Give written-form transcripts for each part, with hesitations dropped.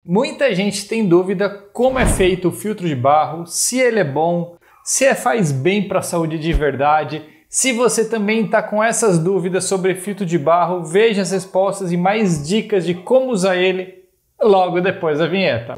Muita gente tem dúvida como é feito o filtro de barro, se ele é bom, se faz bem para a saúde de verdade. Se você também está com essas dúvidas sobre filtro de barro, veja as respostas e mais dicas de como usar ele logo depois da vinheta.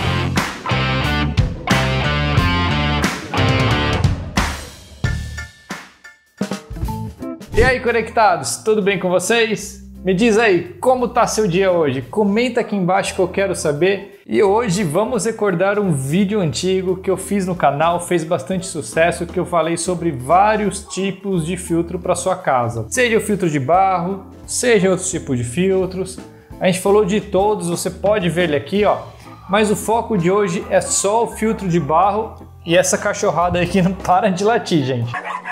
E aí, conectados, tudo bem com vocês? Me diz aí, como tá seu dia hoje? Comenta aqui embaixo que eu quero saber. E hoje vamos recordar um vídeo antigo que eu fiz no canal, fez bastante sucesso, que eu falei sobre vários tipos de filtro para sua casa. Seja o filtro de barro, seja outros tipos de filtros. A gente falou de todos, você pode ver ele aqui, ó. Mas o foco de hoje é só o filtro de barro e essa cachorrada aí que não para de latir, gente.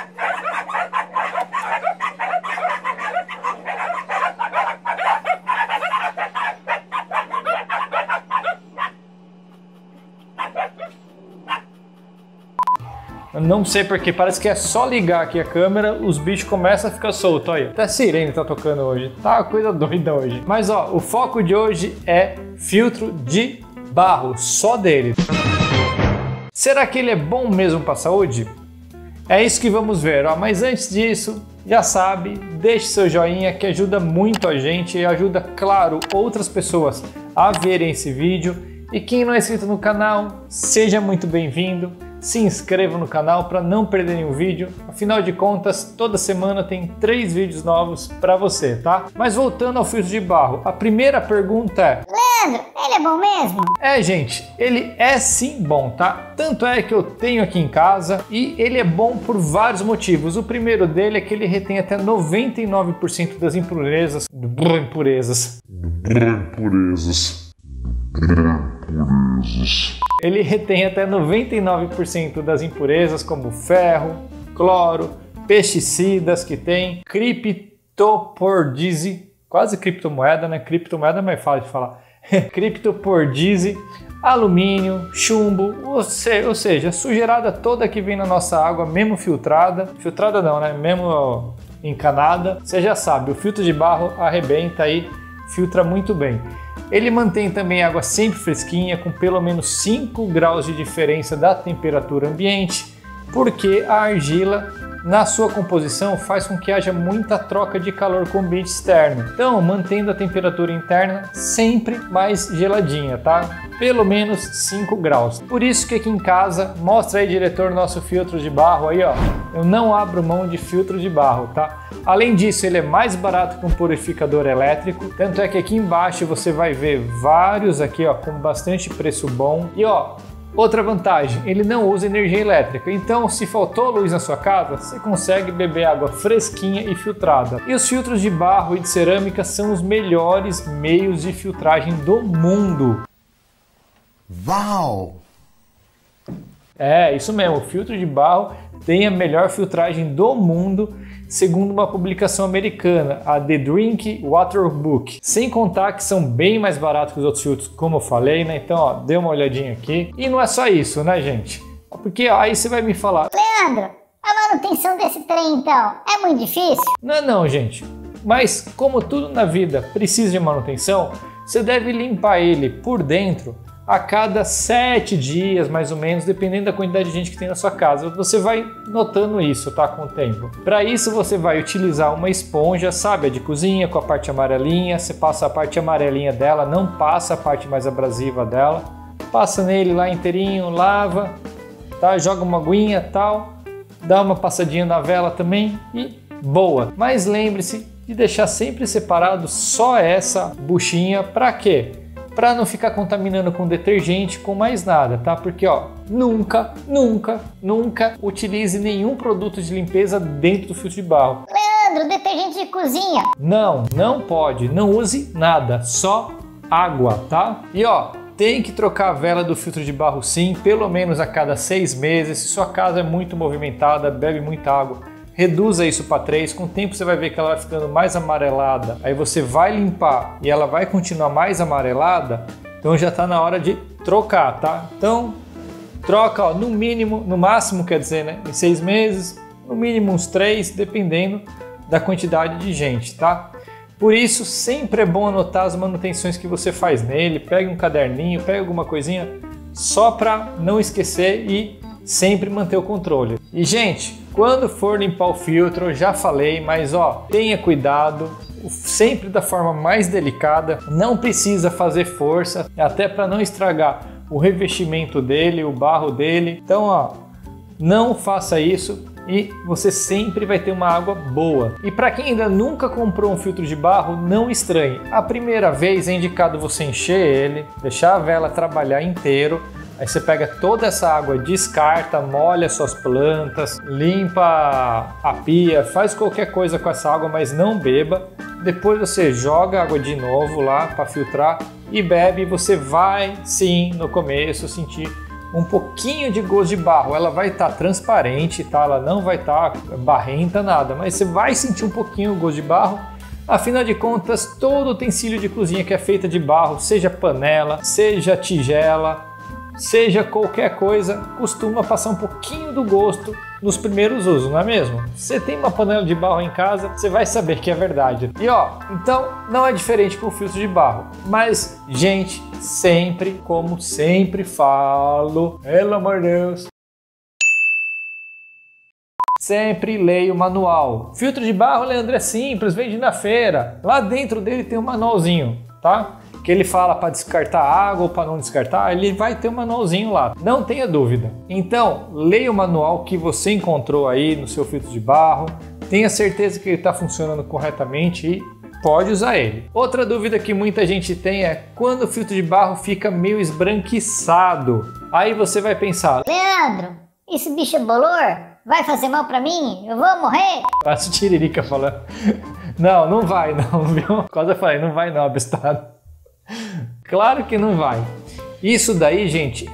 Eu não sei porque, parece que é só ligar aqui a câmera, os bichos começam a ficar soltos, olha. Até a sirene tá tocando hoje, tá uma coisa doida hoje. Mas ó, o foco de hoje é filtro de barro, só dele. Será que ele é bom mesmo para a saúde? É isso que vamos ver, ó. Mas antes disso, já sabe, deixe seu joinha que ajuda muito a gente e ajuda, claro, outras pessoas a verem esse vídeo. E quem não é inscrito no canal, seja muito bem-vindo. Se inscreva no canal para não perder nenhum vídeo. Afinal de contas, toda semana tem 3 vídeos novos para você, tá? Mas voltando ao filtro de barro, a primeira pergunta é: Leandro, ele é bom mesmo? Gente, ele é sim bom, tá? Tanto é que eu tenho aqui em casa e ele é bom por vários motivos. O primeiro dele é que ele retém até 99% das impurezas. Ele retém até 99% das impurezas como ferro, cloro, pesticidas que tem, criptopordise, quase criptomoeda, né? Criptomoeda é mais fácil de falar. Criptopordise, alumínio, chumbo, ou seja, a sujeirada toda que vem na nossa água, mesmo filtrada não, né? Mesmo encanada, você já sabe, o filtro de barro arrebenta aí, filtra muito bem. Ele mantém também a água sempre fresquinha, com pelo menos 5 graus de diferença da temperatura ambiente, porque a argila, na sua composição, faz com que haja muita troca de calor com o ambiente externo. Então, mantendo a temperatura interna sempre mais geladinha, tá? Pelo menos 5 graus. Por isso que aqui em casa, mostra aí, diretor, nosso filtro de barro aí, ó. Eu não abro mão de filtro de barro, tá? Além disso, ele é mais barato que um purificador elétrico. Tanto é que aqui embaixo você vai ver vários aqui, ó, com bastante preço bom. E ó, outra vantagem, ele não usa energia elétrica, então se faltou luz na sua casa, você consegue beber água fresquinha e filtrada. E os filtros de barro e de cerâmica são os melhores meios de filtragem do mundo. Uau! É, isso mesmo, o filtro de barro tem a melhor filtragem do mundo, segundo uma publicação americana, a The Drink Water Book. Sem contar que são bem mais baratos que os outros filtros, como eu falei, né? Então, ó, dê uma olhadinha aqui. E não é só isso, né, gente? Porque ó, aí você vai me falar: Leandro, a manutenção desse trem, então, é muito difícil? Não, gente. Mas, como tudo na vida precisa de manutenção, você deve limpar ele por dentro a cada 7 dias, mais ou menos, dependendo da quantidade de gente que tem na sua casa. Você vai notando isso, tá, com o tempo. Para isso, você vai utilizar uma esponja, sabe, a de cozinha, com a parte amarelinha. Você passa a parte amarelinha dela, não passa a parte mais abrasiva dela. Passa nele lá inteirinho, lava, tá? Joga uma aguinha, tal, dá uma passadinha na vela também e boa. Mas lembre-se de deixar sempre separado só essa buchinha. Para quê? Para não ficar contaminando com detergente, com mais nada, tá? Porque ó, nunca utilize nenhum produto de limpeza dentro do filtro de barro. Leandro, detergente de cozinha? Não pode, não use nada, só água, tá? E ó, tem que trocar a vela do filtro de barro sim, pelo menos a cada 6 meses. Se sua casa é muito movimentada, bebe muita água, reduza isso para 3, com o tempo você vai ver que ela vai ficando mais amarelada, aí você vai limpar e ela vai continuar mais amarelada, então já está na hora de trocar, tá? Então troca, ó, no mínimo, no máximo, quer dizer, né, em 6 meses, no mínimo uns 3, dependendo da quantidade de gente, tá? Por isso, sempre é bom anotar as manutenções que você faz nele, pega um caderninho, pega alguma coisinha, só para não esquecer e sempre manter o controle. E gente, quando for limpar o filtro, eu já falei, mas ó, tenha cuidado, sempre da forma mais delicada, não precisa fazer força, até para não estragar o revestimento dele, o barro dele. Então ó, não faça isso e você sempre vai ter uma água boa. E para quem ainda nunca comprou um filtro de barro, não estranhe. A primeira vez é indicado você encher ele, deixar a vela trabalhar inteiro. Aí você pega toda essa água, descarta, molha suas plantas, limpa a pia, faz qualquer coisa com essa água, mas não beba. Depois você joga a água de novo lá para filtrar e bebe. Você vai sim no começo sentir um pouquinho de gosto de barro. Ela vai estar transparente, tá? Ela não vai estar barrenta, nada, mas você vai sentir um pouquinho o gosto de barro. Afinal de contas, todo utensílio de cozinha que é feita de barro, seja panela, seja tigela, seja qualquer coisa, costuma passar um pouquinho do gosto nos primeiros usos, não é mesmo? Você tem uma panela de barro em casa, você vai saber que é verdade. E ó, então não é diferente com o filtro de barro. Mas, gente, sempre, como sempre falo, pelo amor de Deus, sempre leia o manual. Filtro de barro, Leandro, é simples, vende na feira. Lá dentro dele tem um manualzinho, tá? Que ele fala para descartar água ou para não descartar, ele vai ter um manualzinho lá, não tenha dúvida. Então, leia o manual que você encontrou aí no seu filtro de barro, tenha certeza que ele está funcionando corretamente e pode usar ele. Outra dúvida que muita gente tem é quando o filtro de barro fica meio esbranquiçado. Aí você vai pensar: Leandro, esse bicho bolor vai fazer mal para mim? Eu vou morrer? Parece Tiririca falando. Não, não vai não, viu? Quase eu falei, não vai não, abestado. Claro que não vai. Isso daí, gente,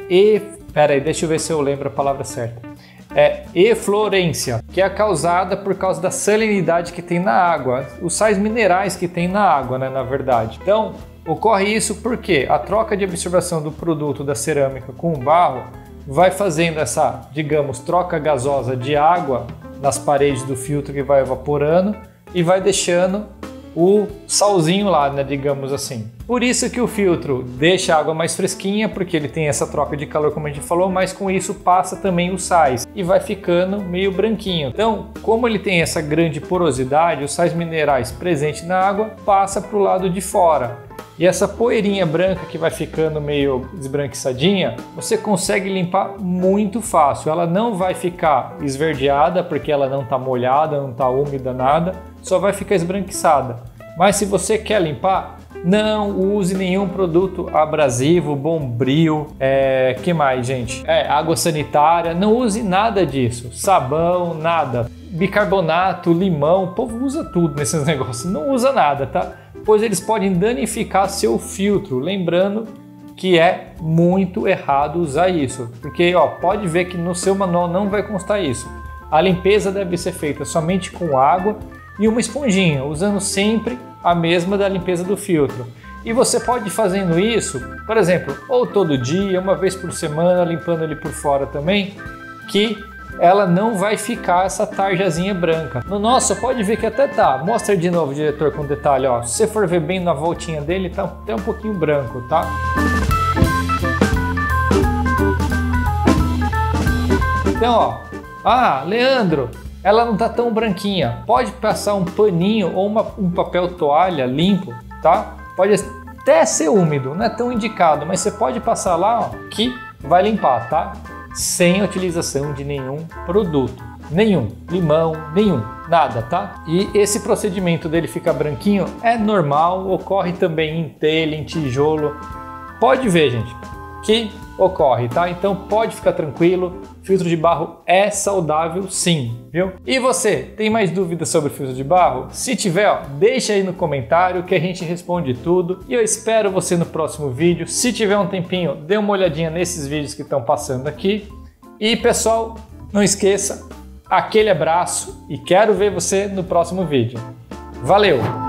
Pera aí, deixa eu ver se eu lembro a palavra certa. É eflorescência, que é causada por causa da salinidade que tem na água, os sais minerais que tem na água, né, na verdade. Então, ocorre isso porque a troca de absorção do produto da cerâmica com o barro vai fazendo essa, digamos, troca gasosa de água nas paredes do filtro que vai evaporando e vai deixando o salzinho lá, né, digamos assim. Por isso que o filtro deixa a água mais fresquinha, porque ele tem essa troca de calor, como a gente falou, mas com isso passa também os sais e vai ficando meio branquinho. Então, como ele tem essa grande porosidade, os sais minerais presentes na água passa para o lado de fora. E essa poeirinha branca que vai ficando meio esbranquiçadinha, você consegue limpar muito fácil. Ela não vai ficar esverdeada, porque ela não está molhada, não está úmida, nada. Só vai ficar esbranquiçada. Mas se você quer limpar, não use nenhum produto abrasivo, bombril, que mais, gente? Água sanitária, não use nada disso. Sabão, nada. Bicarbonato, limão, o povo usa tudo nesses negócios. Não usa nada, tá? Pois eles podem danificar seu filtro. Lembrando que é muito errado usar isso. Porque, ó, pode ver que no seu manual não vai constar isso. A limpeza deve ser feita somente com água e uma esponjinha, usando sempre a mesma da limpeza do filtro. E você pode ir fazendo isso, por exemplo, ou todo dia, uma vez por semana, limpando ele por fora também, que ela não vai ficar essa tarjazinha branca. No nosso, pode ver que até tá. Mostra de novo, diretor, com detalhe, ó. Se você for ver bem na voltinha dele, tá até um pouquinho branco, tá? Então, ó. Leandro, ela não tá tão branquinha. Pode passar um paninho ou um papel toalha limpo, tá? Pode até ser úmido, não é tão indicado, mas você pode passar lá, ó, que vai limpar, tá? Sem a utilização de nenhum produto. Nenhum. Limão, nenhum. Nada, tá? E esse procedimento dele ficar branquinho é normal, ocorre também em telha, em tijolo. Pode ver, gente, que ocorre, tá? Então pode ficar tranquilo, filtro de barro é saudável sim, viu? E você, tem mais dúvidas sobre filtro de barro? Se tiver, ó, deixa aí no comentário que a gente responde tudo. E eu espero você no próximo vídeo. Se tiver um tempinho, dê uma olhadinha nesses vídeos que estão passando aqui. E pessoal, não esqueça, aquele abraço e quero ver você no próximo vídeo. Valeu!